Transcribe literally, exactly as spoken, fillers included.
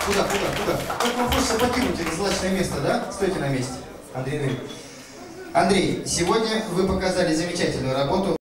Куда, куда, куда? Как вам хочется покинуть это злачное место, да? Стойте на месте, Андрей Андрей. Андрей, сегодня вы показали замечательную работу.